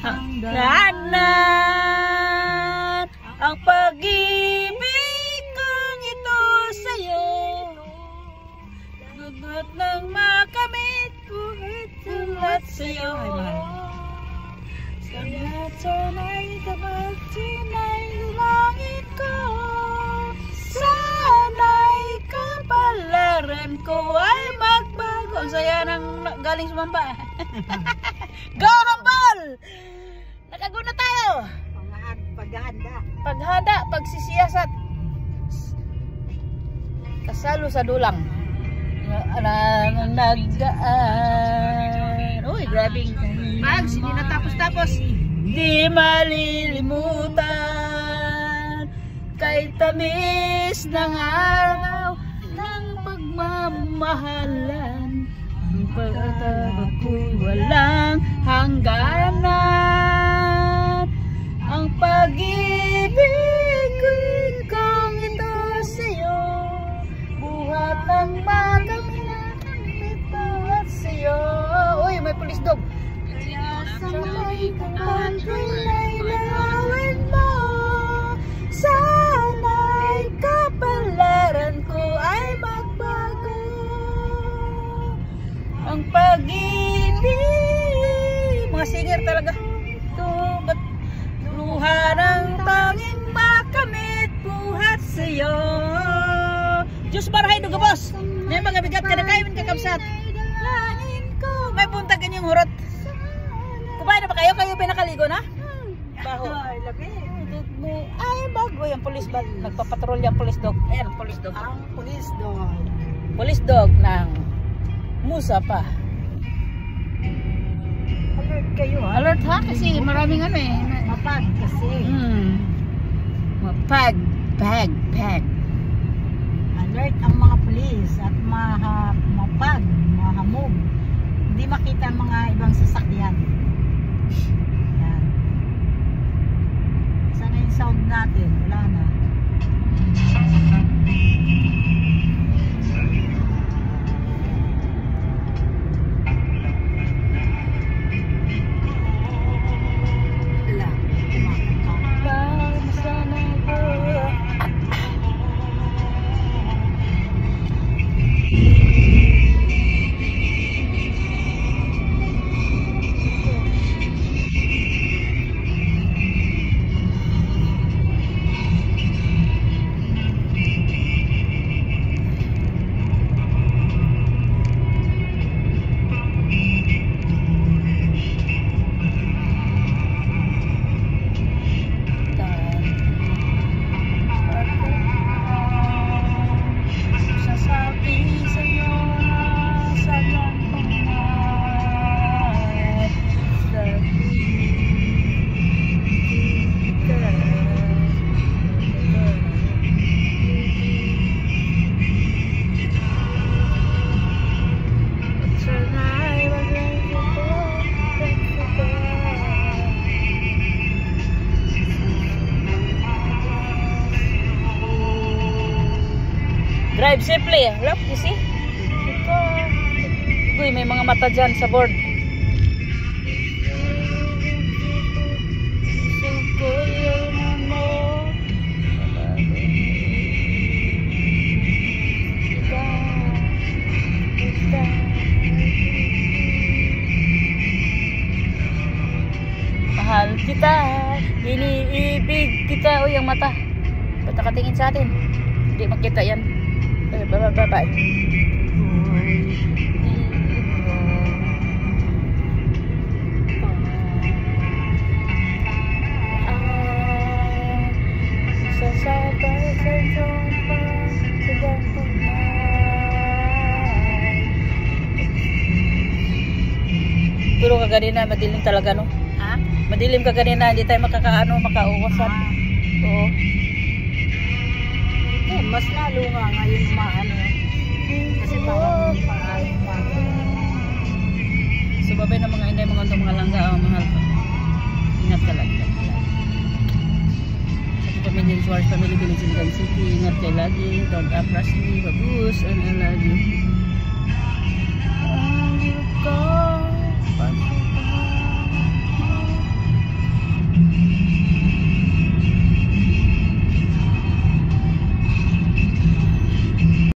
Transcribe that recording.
hangganan ang pag-ibig kong ito sa'yo. Dugot ng makamit tulad sa'yo. Ay, mahal. Sana'y dapat sinay ko, sana'y kapalaran ko ay magbago. Ang saya ng galing sumamba. Go, Hambal! Nakaguna tayo. Paghanda, pagsisiyasat. Kasalo sa dulang. Nagdaan. Uy, grabing Mags, hindi natapos-tapos. Di malilimutan kay tamis ng araw ng pagmamahalan. Ang pag-atabag ko'y walang hangganan. Ang pag-ibig kong ito sa'yo, buhat ng magamit tulad sa'yo. Uy, may pulis dog. Sana'y lailawin mo, sana'y kapalaran ko ay magbago. Ang pag-ibig, mga singer talaga. Tubat luha ng tanging makamit buhat sa'yo. Diyos barahay duga boss. May mga bigat ka na kayo kakabsat. May punta ganyang hurot. Kumain na ba kayo? Kayo pinakaligo na? Baho. Ay, bago yung police bag. Nagpapatrol yung police dog. Ayan, police dog. Ang police dog. Police dog ng Musa pa. Alert kayo ha? Alert ha? Kasi maraming ano eh. Mapag kasi. Mapag. Pag. Alert ang mga police at mapag, mahamog. Hindi makita ang mga ibang sasakyan. Yan. Sana yung sound natin? Wala na. Drive safely. Look, you see? Uy, may mga mata dyan sa board. Mahal kita, iniibig kita. Uy, ang mata. Ba't nakatingin sa atin? Hindi makita yan. Bye. Sasabay sa jompa sa gantong pero kaganina madilim talaga no? Ha? Madilim kaganina, hindi tayo makauwasan. Oo. Mas lalo nga ngayon maano. Kasi parang paano so babay na mga inday mga langga, mahal pa. Ingat ka lagi. Sa pamilya ni Suarez Family Village in Gan City, ingat kayo lagi. Don't up, Rusty, babus, and I love you.